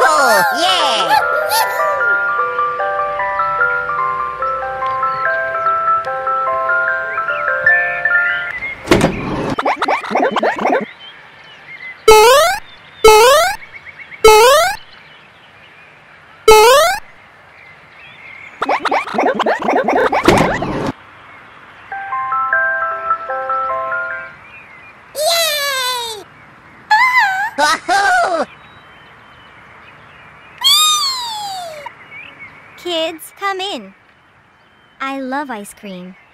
Woohoo! Yeah! Woohoo! Kids, come in. I love ice cream.